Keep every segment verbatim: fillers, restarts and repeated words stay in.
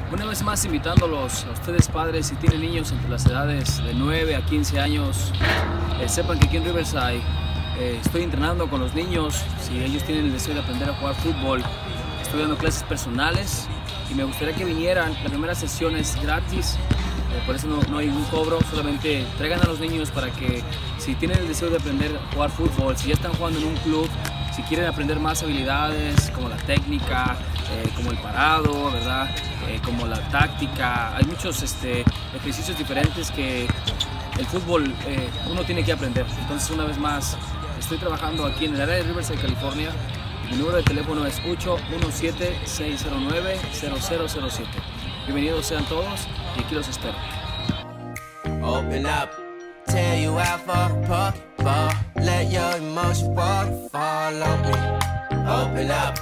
Una vez más invitándolos a ustedes padres, si tienen niños entre las edades de nueve a quince años, eh, sepan que aquí en Riverside eh, estoy entrenando con los niños. Si ellos tienen el deseo de aprender a jugar fútbol, estoy dando clases personales y me gustaría que vinieran. La primera sesión es gratis, eh, por eso no, no hay ningún cobro, solamente traigan a los niños para que si tienen el deseo de aprender a jugar fútbol, si ya están jugando en un club, si quieren aprender más habilidades como la técnica, eh, como el parado, ¿verdad? Eh, como la táctica, hay muchos este, ejercicios diferentes que el fútbol eh, uno tiene que aprender. Entonces, una vez más, estoy trabajando aquí en el área de Riverside, California. Mi número de teléfono es ocho uno siete, seis cero nueve, cero cero cero siete. Bienvenidos sean todos y aquí los espero. Open up, tear you out for fall, fall. Let your emotions waterfall on me. Open up,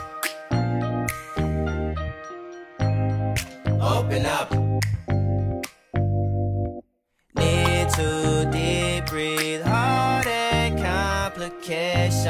open up. Need to deep breathe, heart and complications.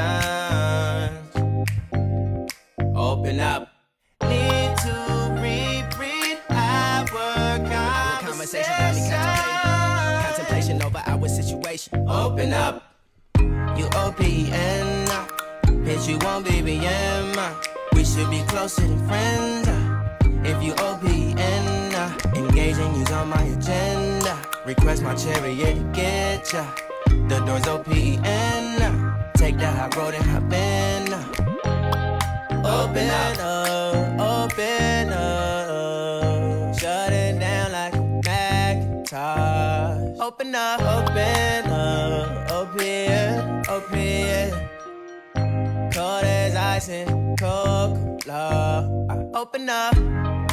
Open up. Need to reread our conversation. Got me contemplating, contemplation over our situation. Open up. You O P N, bitch, you won't be B M. We should be closer than friends. If you O P N, engaging you's on my agenda. Request my chariot to get ya. The door's O P N. Take the high road and hop in. Open up, open up. Shut it down like a Macintosh. Open up, open up. Open, open. Cold as ice and Coca-Cola. Open up.